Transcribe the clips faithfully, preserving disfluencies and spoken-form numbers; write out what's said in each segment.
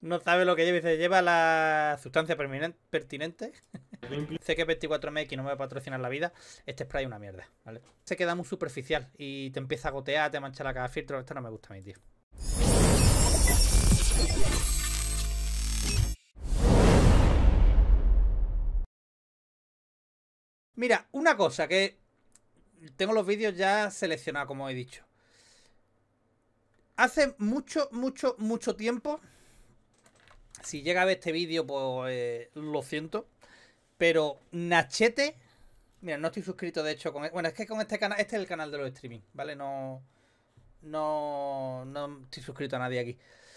No sabe lo que lleva. Dice, lleva la sustancia pertinente. Sé que veinticuatro M X no me va a patrocinar la vida. Este spray es una mierda, ¿vale? Se queda muy superficial y te empieza a gotear, te mancha la caja de filtro. Esto no me gusta a mí, tío. Mira, una cosa que tengo los vídeos ya seleccionados, como he dicho. Hace mucho, mucho, mucho tiempo. Si llega a ver este vídeo, pues eh, lo siento. Pero Nachete. Mira, no estoy suscrito de hecho con... Bueno, es que con este canal... Este es el canal de los streaming, ¿vale? No... No... No estoy suscrito a nadie aquí.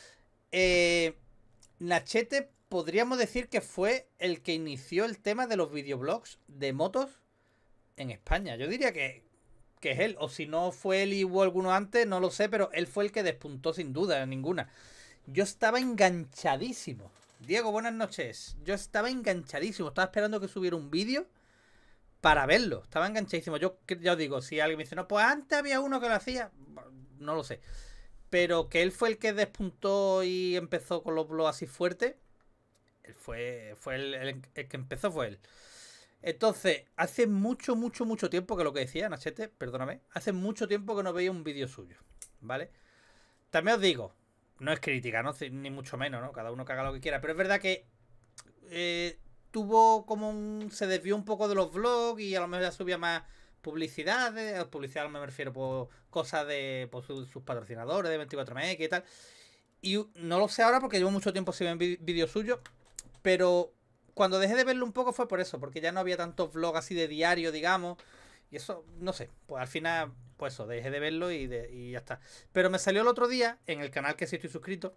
Eh, Nachete podríamos decir que fue el que inició el tema de los videoblogs de motos en España. Yo diría que, que es él. O si no fue él y hubo alguno antes, no lo sé. Pero él fue el que despuntó sin duda ninguna. Yo estaba enganchadísimo. Diego, buenas noches. Yo estaba enganchadísimo. Estaba esperando que subiera un vídeo para verlo. Estaba enganchadísimo. Yo ya os digo, si alguien me dice, no, pues antes había uno que lo hacía, no lo sé. Pero que él fue el que despuntó y empezó con los blogs así fuerte. Él fue, fue el, el, el que empezó fue él. Entonces, hace mucho, mucho, mucho tiempo que lo que decía, Nachete, perdóname, hace mucho tiempo que no veía un vídeo suyo, ¿vale? También os digo, no es crítica, ¿no? Ni mucho menos, ¿no? Cada uno que haga lo que quiera. Pero es verdad que eh, tuvo como un... Se desvió un poco de los vlogs y a lo mejor ya subía más publicidades. Publicidad me refiero por cosas de por sus, sus patrocinadores de veinticuatro M X y tal. Y no lo sé ahora porque llevo mucho tiempo sin ver vídeos suyos. Pero cuando dejé de verlo un poco fue por eso. Porque ya no había tantos vlogs así de diario, digamos. Y eso, no sé. Pues al final... Pues eso, dejé de verlo y, de, y ya está. Pero me salió el otro día, en el canal que sí estoy suscrito,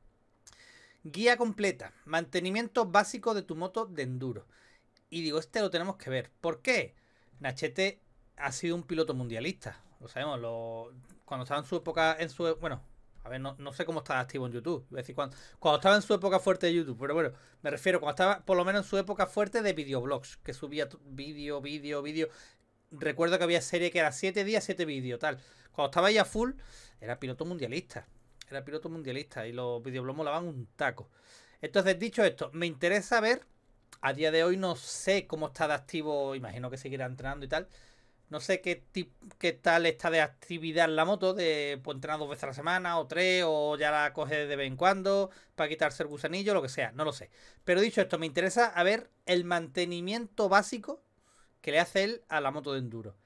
guía completa, mantenimiento básico de tu moto de enduro. Y digo, este lo tenemos que ver. ¿Por qué? Nachete ha sido un piloto mundialista. Lo sabemos, lo, cuando estaba en su época, en su bueno, a ver, no, no sé cómo estaba activo en YouTube. Voy a decir, cuando, cuando estaba en su época fuerte de YouTube, pero bueno, me refiero cuando estaba por lo menos en su época fuerte de videoblogs, que subía vídeo, vídeo, vídeo. Recuerdo que había serie que era siete días, siete vídeos, tal. Cuando estaba ya full, era piloto mundialista. Era piloto mundialista y los videoblogs molaban un taco. Entonces, dicho esto, me interesa ver. A día de hoy no sé cómo está de activo. Imagino que seguirá entrenando y tal. No sé qué, qué tal está de actividad la moto. De pues, entrenar dos veces a la semana o tres. O ya la coge de vez en cuando. Para quitarse el gusanillo, lo que sea. No lo sé. Pero dicho esto, me interesa a ver el mantenimiento básico que le hace él a la moto de enduro.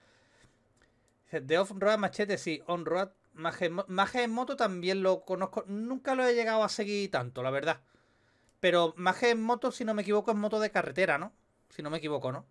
De off-road Machete, sí. On-road Maje en moto también lo conozco. Nunca lo he llegado a seguir tanto, la verdad. Pero Maje en moto, si no me equivoco, es moto de carretera, ¿no? Si no me equivoco, ¿no?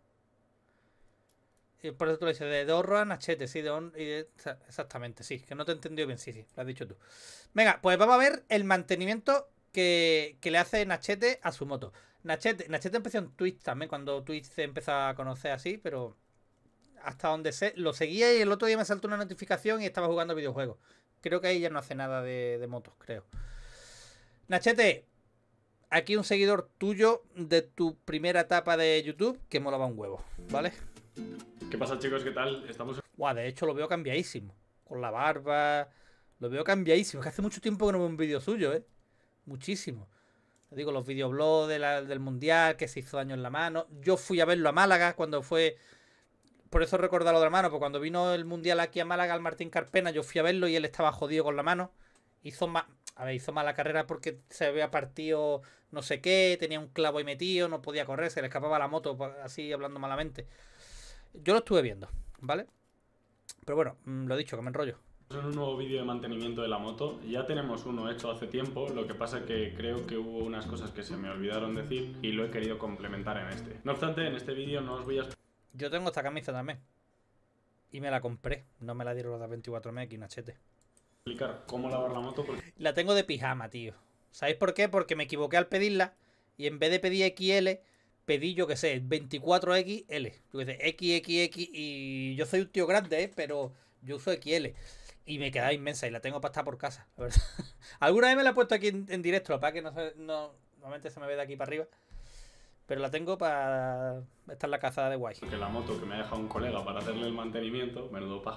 Y por eso tú le dices, de off-road Machete, sí, de on... Y de... Exactamente, sí. Que no te he entendido bien, sí, sí. Lo has dicho tú. Venga, pues vamos a ver el mantenimiento que, que le hace Nachete a su moto. Nachete, Nachete empezó en Twitch también, cuando Twitch se empezó a conocer así, pero hasta donde sé, lo seguía y el otro día me saltó una notificación y estaba jugando videojuegos. Creo que ahí ya no hace nada de, de motos, creo. Nachete, aquí un seguidor tuyo de tu primera etapa de YouTube que molaba un huevo, ¿vale? ¿Qué pasa, chicos? ¿Qué tal? Estamos... Guau, de hecho lo veo cambiadísimo. Con la barba, lo veo cambiadísimo. Es que hace mucho tiempo que no veo un vídeo suyo, ¿eh? Muchísimo. Digo, los videoblogs de la, del mundial, que se hizo daño en la mano. Yo fui a verlo a Málaga cuando fue... Por eso recordar lo de la mano, porque cuando vino el mundial aquí a Málaga, al Martín Carpena, yo fui a verlo y él estaba jodido con la mano. Hizo mal... A ver, hizo mala carrera porque se había partido no sé qué, tenía un clavo ahí metido, no podía correr, se le escapaba la moto, así hablando malamente. Yo lo estuve viendo, ¿vale? Pero bueno, lo he dicho, que me enrollo. En un nuevo vídeo de mantenimiento de la moto. Ya tenemos uno hecho hace tiempo, lo que pasa que creo que hubo unas cosas que se me olvidaron decir y lo he querido complementar en este. No obstante, en este vídeo no os voy a... Yo tengo esta camisa también. Y me la compré, no me la dieron los de veinticuatro M X, Nachete. Explicar cómo lavar la moto porque... La tengo de pijama, tío. ¿Sabéis por qué? Porque me equivoqué al pedirla y en vez de pedir equis ele, pedí, yo que sé, veinticuatro equis ele. Yo que sé, equis equis equis y yo soy un tío grande, ¿eh? Pero yo uso equis ele. Y me quedaba inmensa y la tengo para estar por casa, la verdad. Alguna vez me la he puesto aquí en, en directo, para que no, se, no normalmente se me ve de aquí para arriba. Pero la tengo para estar en la caza de guay. Que la moto que me ha dejado un colega para hacerle el mantenimiento, menudo pájaro,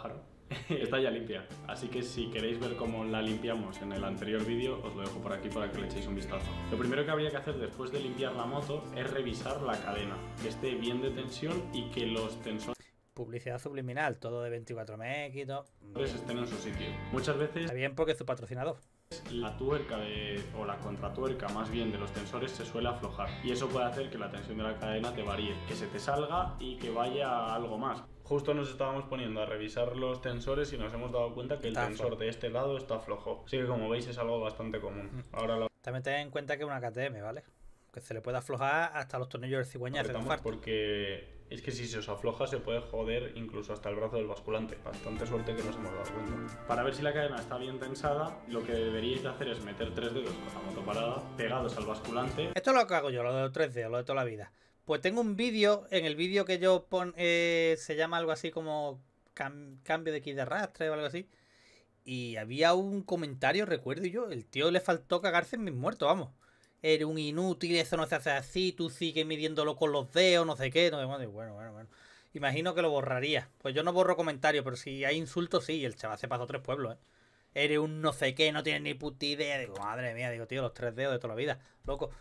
está ya limpia. Así que si queréis ver cómo la limpiamos en el anterior vídeo, os lo dejo por aquí para que le echéis un vistazo. Lo primero que habría que hacer después de limpiar la moto es revisar la cadena, que esté bien de tensión y que los tensores... Publicidad subliminal, todo de veinticuatro mega y todo. estén en su sitio. Muchas veces... Está bien porque es su patrocinador. La tuerca de, o la contratuerca más bien de los tensores se suele aflojar y eso puede hacer que la tensión de la cadena te varíe, que se te salga y que vaya a algo más. Justo nos estábamos poniendo a revisar los tensores y nos hemos dado cuenta que el está tensor flojo. De este lado está flojo. Así que como veis es algo bastante común. Ahora la... También ten en cuenta que es una K T M, ¿vale? Que se le puede aflojar hasta los tornillos del cigüeña. Porque es que si se os afloja se puede joder incluso hasta el brazo del basculante. Bastante suerte que nos hemos dado cuenta. Para ver si la cadena está bien tensada, lo que deberíais de hacer es meter tres dedos con la moto parada pegados al basculante. Esto es lo que hago yo, lo de los tres dedos, lo de toda la vida. Pues tengo un vídeo, en el vídeo que yo pon, eh, se llama algo así como cam cambio de kit de arrastre o algo así. Y había un comentario, recuerdo yo, el tío le faltó cagarse en mis muertos, vamos. Eres un inútil, eso no se hace así, tú sigues midiéndolo con los dedos, no sé qué. No, bueno, bueno, bueno. Imagino que lo borraría. Pues yo no borro comentarios, pero si hay insultos, sí. El chaval se pasó tres pueblos, ¿eh? Eres un no sé qué, no tienes ni puta idea. Digo, madre mía, digo, tío, los tres dedos de toda la vida, loco.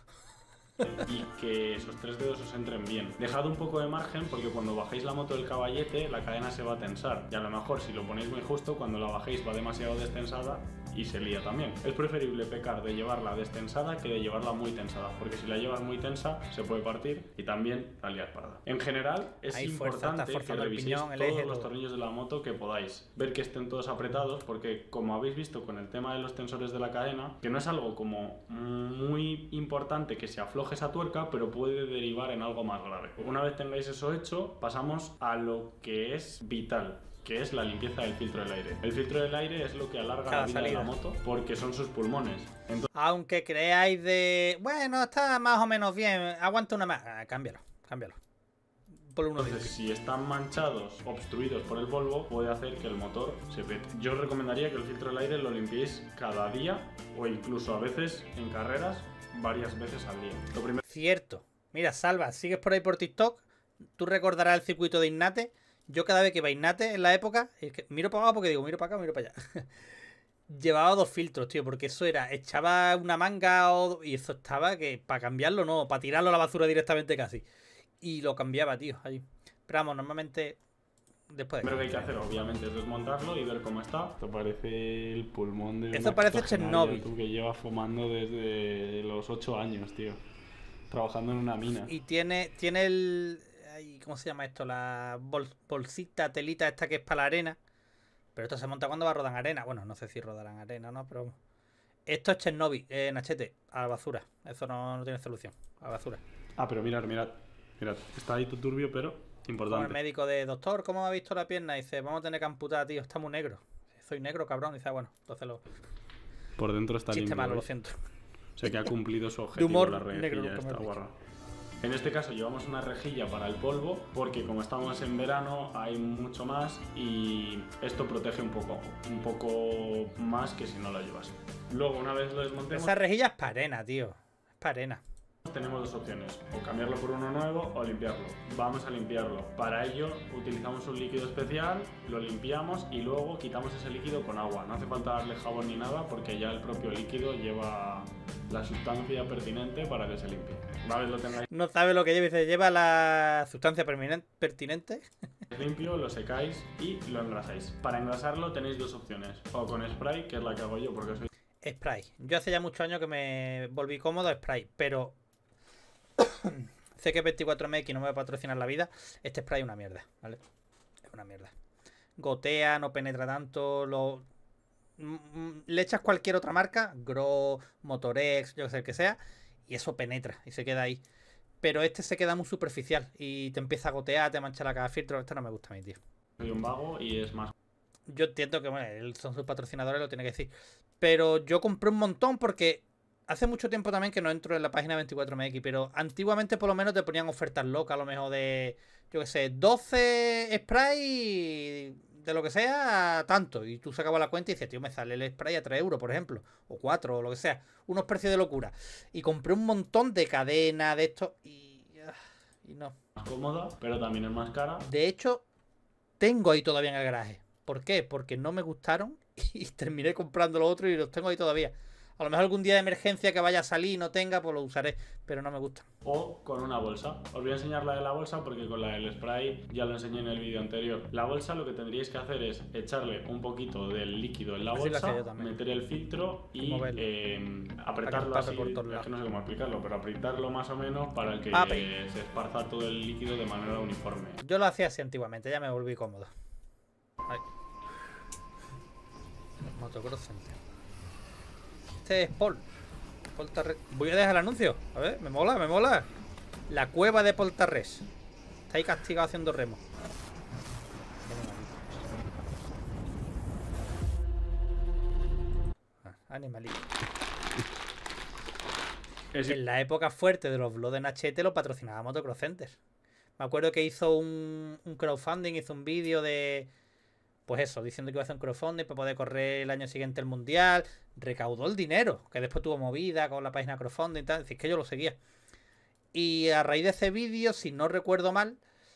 Y que esos tres dedos os entren bien. Dejad un poco de margen porque cuando bajéis la moto del caballete la cadena se va a tensar y a lo mejor si lo ponéis muy justo cuando la bajéis va demasiado destensada y se lía también. Es preferible pecar de llevarla destensada que de llevarla muy tensada, porque si la llevas muy tensa se puede partir y también la liar parda. En general es Hay importante fuerza, que reviséis piñón, todos eje, los todo. tornillos de la moto que podáis, ver que estén todos apretados, porque como habéis visto con el tema de los tensores de la cadena, que no es algo como muy importante que se afloje esa tuerca, pero puede derivar en algo más grave. Una vez tengáis eso hecho, pasamos a lo que es vital, que es la limpieza del filtro del aire. El filtro del aire es lo que alarga Cada la vida salida. de la moto porque son sus pulmones. Entonces... Aunque creáis de... Bueno, está más o menos bien, aguanta una más. Ah, cámbialo, cámbialo. Por uno Entonces, si están manchados, obstruidos por el polvo, puede hacer que el motor se pete. Yo os recomendaría que el filtro del aire lo limpiéis cada día o incluso a veces en carreras varias veces al día. Lo primero... Cierto. Mira, Salva, sigues por ahí por TikTok, tú recordarás el circuito de Ignate. Yo cada vez que iba a Ignate en la época, es que miro para abajo porque digo, miro para acá, miro para allá. Llevaba dos filtros, tío, porque eso era, echaba una manga o, y eso estaba que para cambiarlo no, para tirarlo a la basura directamente casi. Y lo cambiaba, tío, allí. Pero vamos, normalmente después de... Pero que hay que hacer, obviamente, es desmontarlo y ver cómo está. Esto parece el pulmón de... Esto parece Chernobyl. Tú que llevas fumando desde los ocho años, tío. Trabajando en una mina. Y tiene, tiene el... ¿Cómo se llama esto? La bol, bolsita, telita esta que es para la arena. Pero esto se monta cuando va a rodar en arena. Bueno, no sé si rodarán arena, ¿no? Pero... Esto es Chernobyl, eh, Nachete, a la basura. Eso no, no tiene solución. A la basura. Ah, pero mirad, mirad. Mirad, está ahí todo turbio, pero importante. Como el médico de doctor, ¿cómo ha visto la pierna? Y dice, vamos a tener que amputar, tío, está muy negro. Soy negro, cabrón. Y dice, bueno, entonces lo... Por dentro está Chiste limpio. malo, ¿veis? Lo siento. O sea que ha cumplido su objetivo. De humor la rejilla negro, esta guarra. En este caso llevamos una rejilla para el polvo porque como estamos en verano hay mucho más y esto protege un poco, un poco más que si no lo llevas. Luego una vez lo desmontemos... Esa rejilla es para arena, tío. Es para arena. Tenemos dos opciones, o cambiarlo por uno nuevo o limpiarlo. Vamos a limpiarlo. Para ello utilizamos un líquido especial, lo limpiamos y luego quitamos ese líquido con agua. No hace falta darle jabón ni nada porque ya el propio líquido lleva la sustancia pertinente para que se limpie. Una vez lo tengáis no sabe lo que lleva, dice, lleva la sustancia pertinente. limpio, lo secáis y lo engrasáis. Para engrasarlo tenéis dos opciones, o con spray, que es la que hago yo porque soy... Spray. Yo hace ya muchos años que me volví cómodo a spray, pero... sé que veinticuatro M X no me va a patrocinar la vida. Este spray es una mierda, ¿vale? Es una mierda. Gotea, no penetra tanto. Lo... Le echas cualquier otra marca, Gro, Motorex, yo que sé el que sea, y eso penetra y se queda ahí. Pero este se queda muy superficial y te empieza a gotear, te mancha la caja de filtro. Esto no me gusta a mí, tío. Soy un vago y es más... Yo entiendo que, bueno, son sus patrocinadores, lo tiene que decir. Pero yo compré un montón porque... Hace mucho tiempo también que no entro en la página veinticuatro M X, pero antiguamente por lo menos te ponían ofertas locas, a lo mejor de, yo qué sé, doce spray de lo que sea, tanto. Y tú sacabas la cuenta y dices, tío, me sale el spray a tres euros, por ejemplo, o cuatro, o lo que sea. Unos precios de locura. Y compré un montón de cadenas de esto y, y no. Más cómoda, pero también es más cara. De hecho, tengo ahí todavía en el garaje. ¿Por qué? Porque no me gustaron y terminé comprando los otros y los tengo ahí todavía. A lo mejor algún día de emergencia que vaya a salir y no tenga, pues lo usaré, pero no me gusta. O con una bolsa. Os voy a enseñar la de la bolsa porque con la del spray ya lo enseñé en el vídeo anterior. La bolsa lo que tendríais que hacer es echarle un poquito del líquido en la Así bolsa, lo meter el filtro y eh, apretarlo Para que así, por todos es lados. que no sé cómo explicarlo, pero apretarlo más o menos para que Ah, eh, se esparza todo el líquido de manera uniforme. Yo lo hacía así antiguamente, ya me volví cómodo. Ahí. Motocross Center. Este es Paul. Poltarres. Voy a dejar el anuncio. A ver, me mola, me mola. La cueva de Poltarres. Está ahí castigado haciendo remo. Ah, animalito. Es En la época fuerte de los blogs de Nachete lo patrocinaba Motocross Center. Me acuerdo que hizo un, un crowdfunding, hizo un vídeo de... Pues eso, diciendo que iba a hacer un crowdfunding para poder correr el año siguiente el mundial. Recaudó el dinero, que después tuvo movida con la página crowdfunding y tal. Es decir, que yo lo seguía. Y a raíz de ese vídeo, si no recuerdo mal,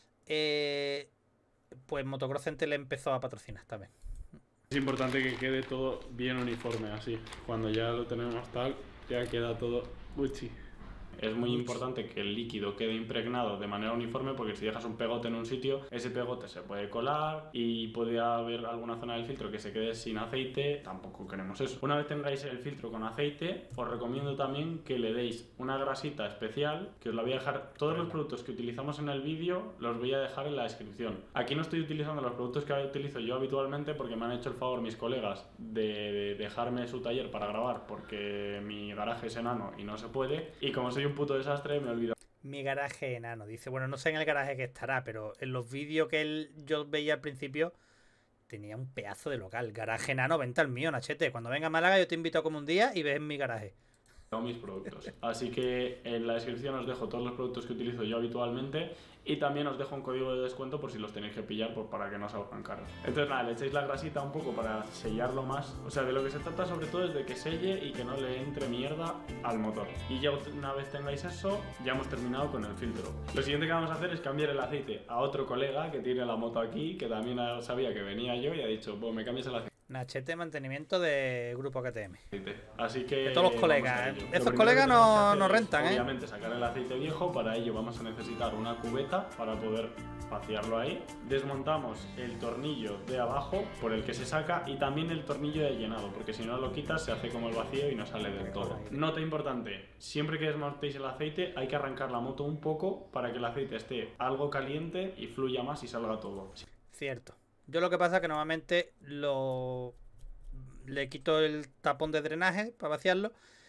eh, pues Motocross Center le empezó a patrocinar también. Es importante que quede todo bien uniforme, así. Cuando ya lo tenemos tal, ya queda todo Gucci. Es muy importante que el líquido quede impregnado de manera uniforme porque si dejas un pegote en un sitio, ese pegote se puede colar y puede haber alguna zona del filtro que se quede sin aceite. Tampoco queremos eso. Una vez tengáis el filtro con aceite, os recomiendo también que le deis una grasita especial, que os la voy a dejar. Todos los productos que utilizamos en el vídeo los voy a dejar en la descripción. Aquí no estoy utilizando los productos que utilizo yo habitualmente porque me han hecho el favor mis colegas de dejarme su taller para grabar porque mi garaje es enano y no se puede. Y como soy un puto desastre, me he olvidado. Mi garaje enano. Dice, bueno, no sé en el garaje que estará, pero en los vídeos que él, yo veía al principio, tenía un pedazo de local. Garaje enano, vente al mío, Nachete. Cuando venga a Málaga yo te invito a como un día y ves en mi garaje. Mis productos. Así que en la descripción os dejo todos los productos que utilizo yo habitualmente y también os dejo un código de descuento por si los tenéis que pillar por, para que no salgan caros. Entonces nada, le echáis la grasita un poco para sellarlo más. O sea, de lo que se trata sobre todo es de que selle y que no le entre mierda al motor. Y ya una vez tengáis eso, ya hemos terminado con el filtro. Lo siguiente que vamos a hacer es cambiar el aceite a otro colega que tiene la moto aquí, que también sabía que venía yo y ha dicho, pues me cambias el aceite. Nachete, mantenimiento de grupo K T M. Así que de todos los colegas, ¿eh? Esos colegas no, no rentan, es, ¿eh? Obviamente sacar el aceite viejo, para ello vamos a necesitar una cubeta para poder vaciarlo ahí. Desmontamos el tornillo de abajo por el que se saca y también el tornillo de llenado, porque si no lo quitas se hace como el vacío y no sale del todo. Nota importante, siempre que desmontéis el aceite hay que arrancar la moto un poco para que el aceite esté algo caliente y fluya más y salga todo. Cierto. Yo lo que pasa es que normalmente lo le quito el tapón de drenaje para vaciarlo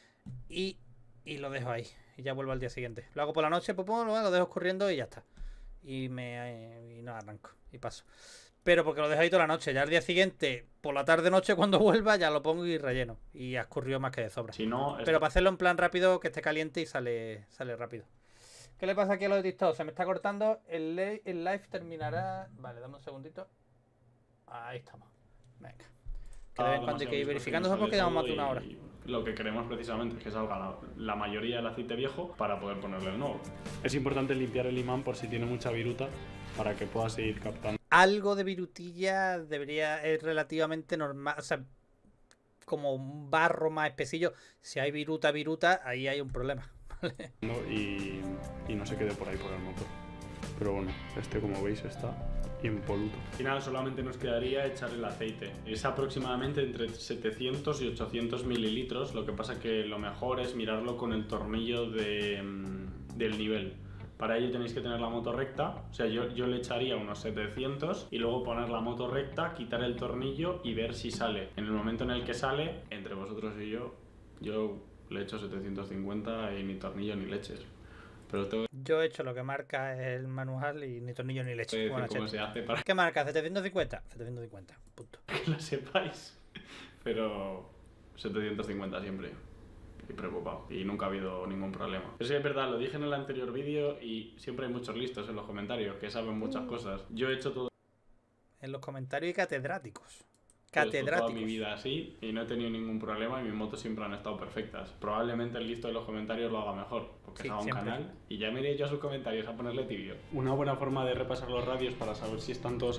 y, y lo dejo ahí. Y ya vuelvo al día siguiente. Lo hago por la noche, pues lo dejo escurriendo y ya está. Y me y no arranco y paso. Pero porque lo dejo ahí toda la noche. Ya al día siguiente, por la tarde-noche, cuando vuelva, ya lo pongo y relleno. Y ha escurrido más que de sobra. Si no, pero para hacerlo en plan rápido, que esté caliente y sale, sale rápido. ¿Qué le pasa aquí a los TikTok? Se me está cortando. El, el live terminará... Vale, dame un segundito. Ahí estamos. Venga. Que de vez en cuando hay que ir verificando eso porque llevamos más de una hora. Lo que queremos precisamente es que salga la, la mayoría del aceite viejo para poder ponerle el nuevo. Es importante limpiar el imán por si tiene mucha viruta para que pueda seguir captando. Algo de virutilla debería es relativamente normal. O sea, como un barro más espesillo. Si hay viruta, viruta, ahí hay un problema. ¿Vale? Y, y no se quede por ahí por el motor. Pero bueno, este como veis está impoluto. Al final solamente nos quedaría echar el aceite. Es aproximadamente entre setecientos y ochocientos mililitros. Lo que pasa que lo mejor es mirarlo con el tornillo de, del nivel. Para ello tenéis que tener la moto recta. O sea, yo, yo le echaría unos setecientos y luego poner la moto recta, quitar el tornillo y ver si sale. En el momento en el que sale, entre vosotros y yo, yo le echo setecientos cincuenta y ni tornillo ni leches. Pero tengo... Yo he hecho lo que marca el manual y ni tornillo ni leche. Bueno, cómo se hace para... ¿Qué marca? ¿setecientos cincuenta? setecientos cincuenta, punto. Que lo sepáis. Pero setecientos cincuenta siempre. Y preocupado. Y nunca ha habido ningún problema. Eso es verdad, lo dije en el anterior vídeo y siempre hay muchos listos en los comentarios que saben muchas cosas. Yo he hecho todo... En los comentarios y catedráticos. Catedráticos. Toda mi vida así y no he tenido ningún problema y mis motos siempre han estado perfectas. Probablemente el listo de los comentarios lo haga mejor, porque sí, es a un siempre. canal y ya me iré yo a sus comentarios a ponerle tibio. Una buena forma de repasar los radios para saber si están todos apretados.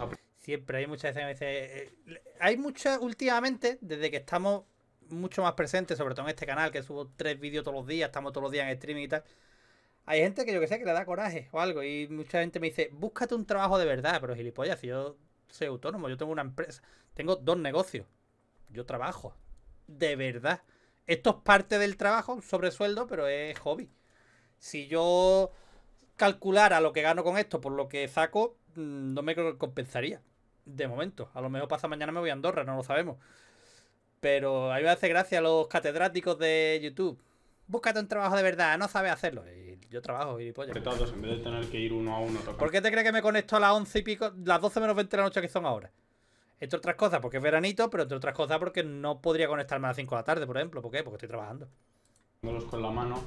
siempre, hay muchas veces que me dice... eh, hay muchas, últimamente, desde que estamos mucho más presentes, sobre todo en este canal, que subo tres vídeos todos los días, estamos todos los días en streaming y tal. Hay gente que yo que sé, que le da coraje o algo. Y mucha gente me dice, búscate un trabajo de verdad. Pero gilipollas, si yo soy autónomo, yo tengo una empresa, tengo dos negocios. Yo trabajo. De verdad. Esto es parte del trabajo, un sobresueldo, pero es hobby. Si yo calculara lo que gano con esto por lo que saco, no me compensaría. De momento. A lo mejor pasa mañana me voy a Andorra, no lo sabemos. Pero a mí me hace gracia los catedráticos de YouTube. Búscate un trabajo de verdad, no sabes hacerlo. Y yo trabajo, gilipollas. Apretados, en vez de tener que ir uno a uno. ¿Por qué te crees que me conecto a las once y pico, las doce menos veinte de la noche que son ahora? Entre otras cosas porque es veranito, pero entre otras cosas porque no podría conectarme a las cinco de la tarde, por ejemplo. ¿Por qué? Porque estoy trabajando. Con la mano,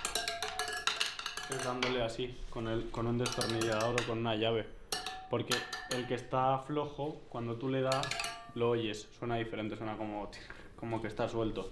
es dándole así, con, el, con un destornillador o con una llave. Porque el que está flojo, cuando tú le das, lo oyes. Suena diferente, suena como, como que está suelto.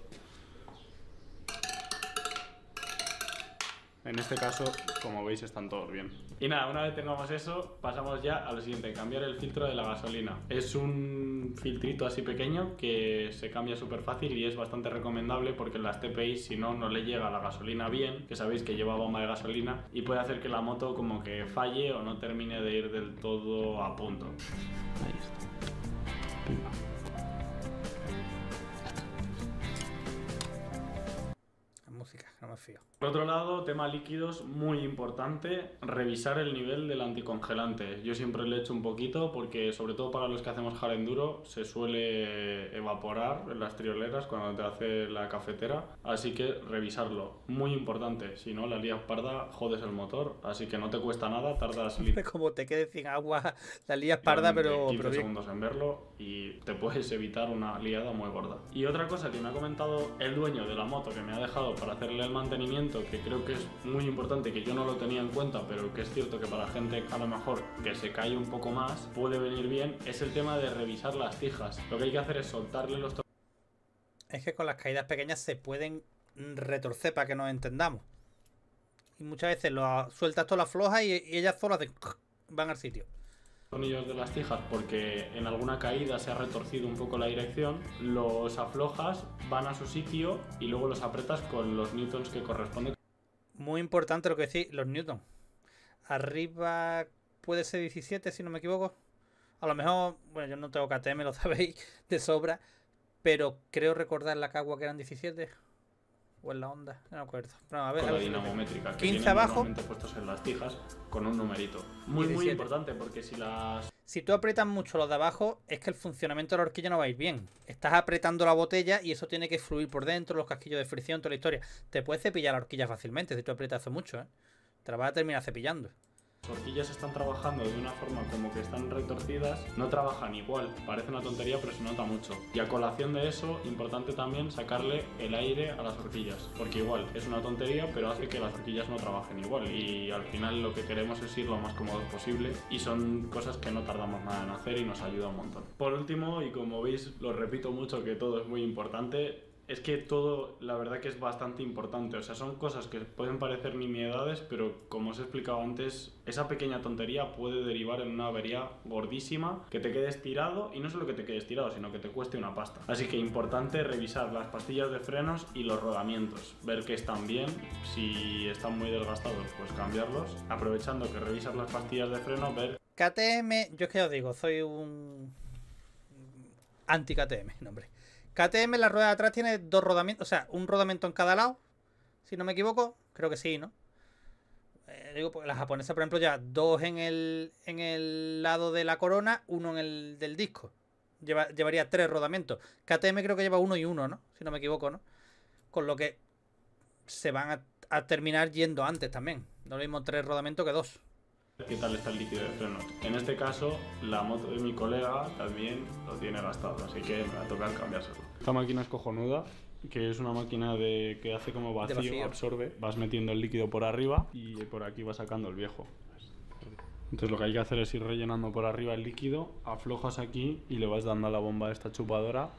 En este caso, como veis, están todos bien. Y nada, una vez tengamos eso, pasamos ya a lo siguiente, cambiar el filtro de la gasolina. Es un filtrito así pequeño que se cambia súper fácil y es bastante recomendable porque en las T P I, si no, no le llega la gasolina bien, que sabéis que lleva bomba de gasolina, y puede hacer que la moto como que falle o no termine de ir del todo a punto. Ahí está. Pimba. Música, no me fío. Por otro lado, tema líquidos, muy importante, revisar el nivel del anticongelante. Yo siempre le echo un poquito porque, sobre todo para los que hacemos hard enduro, se suele evaporar en las trioleras cuando te hace la cafetera, así que revisarlo, muy importante, si no la lías parda, jodes el motor, así que no te cuesta nada, tardas... Como te quedes sin agua, la lías parda, pero... quince pero bien. segundos en verlo y te puedes evitar una liada muy gorda. Y otra cosa que me ha comentado el dueño de la moto que me ha dejado para hacerle el mantenimiento, que creo que es muy importante, que yo no lo tenía en cuenta, pero que es cierto que para gente a lo mejor que se cae un poco más puede venir bien, es el tema de revisar las tijas. Lo que hay que hacer es soltarle los... Es que con las caídas pequeñas se pueden retorcer para que nos entendamos. Y muchas veces lo sueltas todas las flojas y, y ellas solas de... van al sitio. Tornillos de las tijas porque en alguna caída se ha retorcido un poco la dirección, los aflojas, van a su sitio y luego los apretas con los newtons que corresponden. Muy importante lo que decís, los newtons. Arriba puede ser diecisiete si no me equivoco. A lo mejor, bueno, yo no tengo K T M, lo sabéis de sobra, pero creo recordar la Cagua que eran diecisiete. O en la Honda, no me acuerdo. No, a ver, con a la ver, dinamométrica que quince vienen abajo, normalmente puestos en las tijas con un numerito. Muy, muy importante porque si las... Si tú aprietas mucho los de abajo, es que el funcionamiento de la horquilla no va a ir bien. Estás apretando la botella y eso tiene que fluir por dentro, los casquillos de fricción, toda la historia. Te puedes cepillar la horquilla fácilmente si tú aprietas hace mucho, ¿eh? Te la vas a terminar cepillando. Las horquillas están trabajando de una forma como que están retorcidas, no trabajan igual, parece una tontería pero se nota mucho. Y a colación de eso, importante también sacarle el aire a las horquillas, porque igual es una tontería pero hace que las horquillas no trabajen igual y al final lo que queremos es ir lo más cómodos posible y son cosas que no tardamos nada en hacer y nos ayuda un montón. Por último, y como veis, lo repito mucho que todo es muy importante, es que todo, la verdad que es bastante importante, o sea, son cosas que pueden parecer nimiedades, pero como os he explicado antes, esa pequeña tontería puede derivar en una avería gordísima, que te quedes tirado, y no solo que te quedes tirado, sino que te cueste una pasta. Así que importante revisar las pastillas de frenos y los rodamientos, ver que están bien, si están muy desgastados, pues cambiarlos, aprovechando que revisas las pastillas de freno, ver... K T M, yo es que os digo, soy un anti-K T M, no hombre. K T M, la rueda de atrás tiene dos rodamientos, o sea, un rodamiento en cada lado, si no me equivoco, creo que sí, ¿no? Eh, digo, porque la japonesa, por ejemplo, ya dos en el, en el lado de la corona, uno en el del disco. Lleva, llevaría tres rodamientos. K T M creo que lleva uno y uno, ¿no? Si no me equivoco, ¿no? Con lo que se van a, a terminar yendo antes también. No lo mismo tres rodamientos que dos. ¿Qué tal está el líquido de frenos? En este caso, la moto de mi colega también lo tiene gastado, así que me va a tocar cambiárselo. Esta máquina es cojonuda, que es una máquina de que hace como vacío, vacío, absorbe. Vas metiendo el líquido por arriba y por aquí vas sacando el viejo. Entonces lo que hay que hacer es ir rellenando por arriba el líquido, aflojas aquí y le vas dando a la bomba de esta chupadora.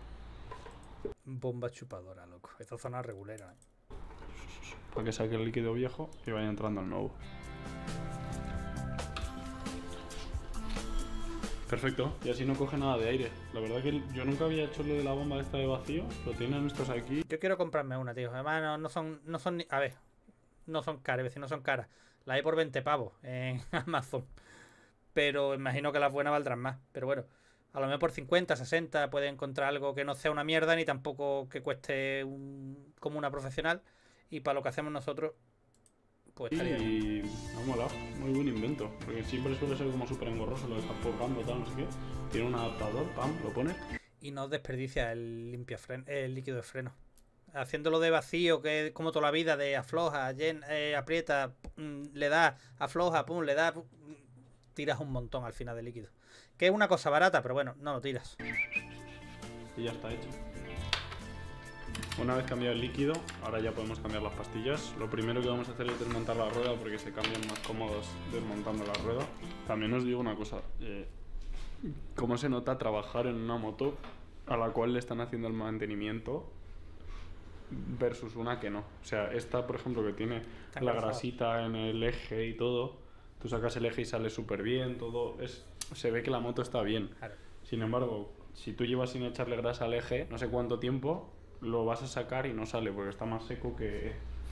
Bomba chupadora, loco. Esta zona regulera, ¿eh? Para que saque el líquido viejo y vaya entrando el nuevo. Perfecto, y así no coge nada de aire. La verdad que yo nunca había hecho lo de la bomba esta de vacío. Lo tienen estos aquí. Yo quiero comprarme una, tío. Además, no, no son, no son ni... A ver, no son caras, es decir, no son caras. Las hay por veinte pavos en Amazon. Pero imagino que las buenas valdrán más. Pero bueno, a lo mejor por cincuenta, sesenta puedes encontrar algo que no sea una mierda ni tampoco que cueste un, como una profesional. Y para lo que hacemos nosotros, pues estaría bien. Y me ha molado, muy buen invento. Porque siempre suele ser como súper engorroso, lo dejas forrando, tal, no sé qué. Tiene un adaptador, pam, lo pones. Y no desperdicia el, limpia fren el líquido de freno. Haciéndolo de vacío, que es como toda la vida, de afloja, llen, eh, aprieta, pum, le da, afloja, pum, le da, pum, tiras un montón al final de líquido. Que es una cosa barata, pero bueno, no lo tiras. Y ya está hecho. Una vez cambiado el líquido, ahora ya podemos cambiar las pastillas. Lo primero que vamos a hacer es desmontar la rueda porque se cambian más cómodos desmontando la rueda. También os digo una cosa, eh, ¿cómo se nota trabajar en una moto a la cual le están haciendo el mantenimiento versus una que no? O sea, esta por ejemplo que tiene Tan la grasado. grasita en el eje y todo, tú sacas el eje y sale súper bien, todo es, se ve que la moto está bien. Claro. Sin embargo, si tú llevas sin echarle grasa al eje, no sé cuánto tiempo, lo vas a sacar y no sale porque está más seco que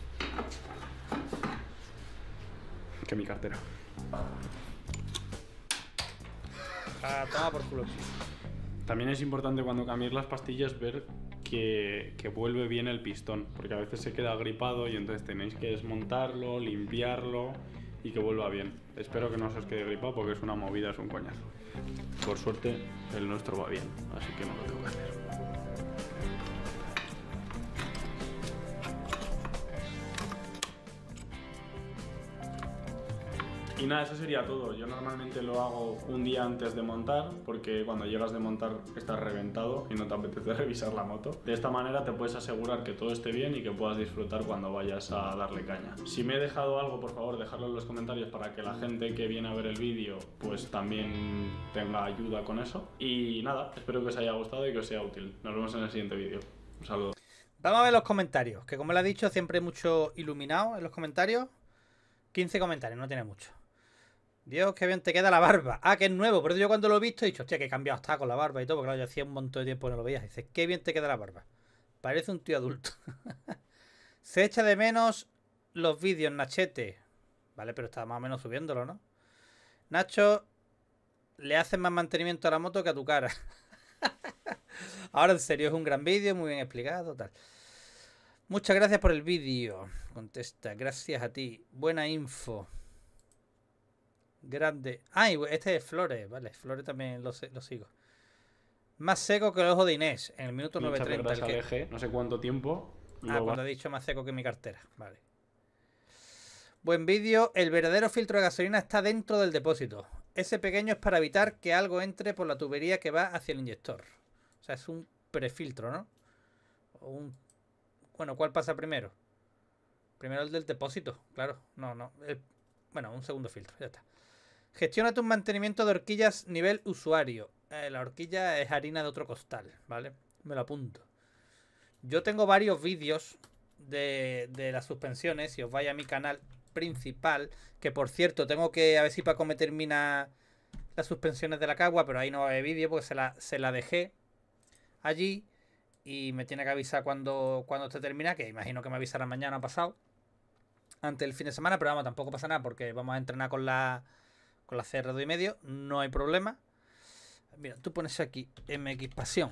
que mi cartera. Ah, toma por culo. También es importante cuando cambies las pastillas ver que, que vuelve bien el pistón, porque a veces se queda gripado y entonces tenéis que desmontarlo, limpiarlo y que vuelva bien. Espero que no se os quede gripado porque es una movida, es un coñazo. Por suerte el nuestro va bien, así que no lo tengo que hacer. Y nada, eso sería todo. Yo normalmente lo hago un día antes de montar, porque cuando llegas de montar estás reventado y no te apetece revisar la moto. De esta manera te puedes asegurar que todo esté bien y que puedas disfrutar cuando vayas a darle caña. Si me he dejado algo, por favor, dejadlo en los comentarios para que la gente que viene a ver el vídeo pues también tenga ayuda con eso. Y nada, espero que os haya gustado y que os sea útil. Nos vemos en el siguiente vídeo. Un saludo. Vamos a ver los comentarios, que como le he dicho, siempre hay mucho iluminado en los comentarios. quince comentarios, no tiene mucho. Dios, qué bien te queda la barba. Ah, que es nuevo. Por eso yo cuando lo he visto he dicho, hostia, que he cambiado hasta con la barba y todo. Porque claro, yo hacía un montón de tiempo que no lo veías. Dices, qué bien te queda la barba. Parece un tío adulto. Se echa de menos los vídeos, Nachete. Vale, pero está más o menos subiéndolo, ¿no? Nacho, le haces más mantenimiento a la moto que a tu cara. Ahora en serio, es un gran vídeo, muy bien explicado, tal. Muchas gracias por el vídeo. Contesta, gracias a ti. Buena info. Grande. Ah, y este es Flores, vale. Flores también lo, lo sigo. Más seco que el ojo de Inés, en el minuto nueve treinta. El que... eje, no sé cuánto tiempo. Ah, cuando he dicho más seco que mi cartera. Vale. Buen vídeo. El verdadero filtro de gasolina está dentro del depósito. Ese pequeño es para evitar que algo entre por la tubería que va hacia el inyector. O sea, es un prefiltro, ¿no? O un... Bueno, ¿cuál pasa primero? Primero el del depósito, claro. No, no. El... Bueno, un segundo filtro, ya está. Gestiona tu mantenimiento de horquillas nivel usuario. Eh, la horquilla es harina de otro costal, ¿vale? Me lo apunto. Yo tengo varios vídeos de, de las suspensiones. Si os vais a mi canal principal, que por cierto, tengo que a ver si Paco me termina las suspensiones de la Cagua, pero ahí no va a haber vídeo porque se la, se la dejé allí y me tiene que avisar cuando, cuando esté termina, que imagino que me avisará mañana o pasado, antes del fin de semana, pero vamos, tampoco pasa nada porque vamos a entrenar con la... Con la C R dos y medio, no hay problema. Mira, tú pones aquí M X Pasión.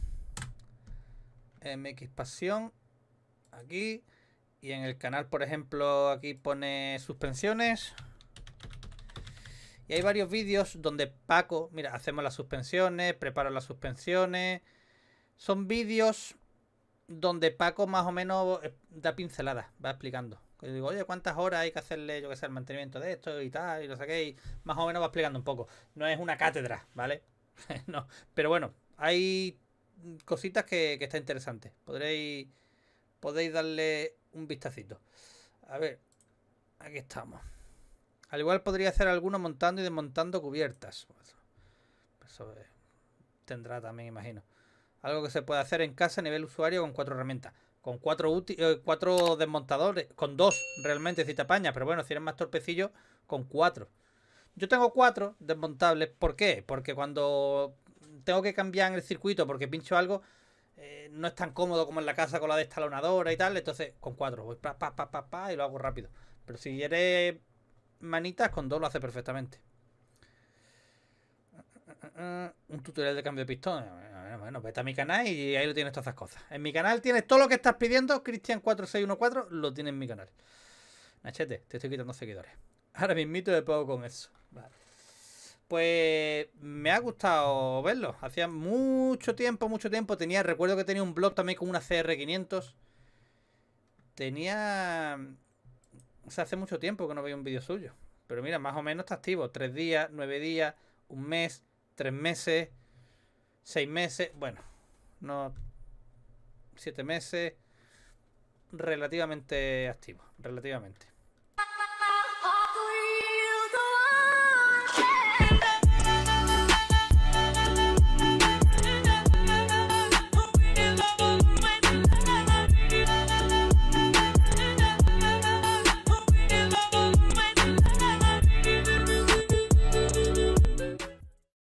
M X Pasión. Aquí. Y en el canal, por ejemplo, aquí pone suspensiones. Y hay varios vídeos donde Paco, mira, hacemos las suspensiones, preparo las suspensiones. Son vídeos donde Paco más o menos da pinceladas, va explicando. Yo digo, oye, ¿cuántas horas hay que hacerle, yo que sé, el mantenimiento de esto y tal? Y lo saqué y más o menos va explicando un poco. No es una cátedra, ¿vale? No, pero bueno, hay cositas que, que está interesante. Podréis, podéis darle un vistacito. A ver, aquí estamos. Al igual podría hacer alguno montando y desmontando cubiertas. Eso eh, tendrá también, imagino. Algo que se puede hacer en casa a nivel usuario con cuatro herramientas. Con cuatro, eh, cuatro desmontadores. Con dos, realmente, si te apañas. Pero bueno, si eres más torpecillo, con cuatro. Yo tengo cuatro desmontables. ¿Por qué? Porque cuando tengo que cambiar en el circuito porque pincho algo, eh, no es tan cómodo como en la casa con la destalonadora y tal. Entonces, con cuatro voy pa, pa, pa, pa, pa, y lo hago rápido. Pero si eres manitas, con dos lo hace perfectamente. Un tutorial de cambio de pistón. Bueno, vete a mi canal y ahí lo tienes todas esas cosas. En mi canal tienes todo lo que estás pidiendo. Cristian cuatro seis uno cuatro lo tienes en mi canal. Nachete, te estoy quitando seguidores. Ahora mismito me pongo con eso. Vale. Pues me ha gustado verlo. Hacía mucho tiempo, mucho tiempo. Tenía, recuerdo que tenía un blog también con una C R quinientos. Tenía... O sea, hace mucho tiempo que no veía un vídeo suyo. Pero mira, más o menos está activo. Tres días, nueve días, un mes, tres meses, seis meses. Bueno, no... Siete meses. Relativamente activo. Relativamente.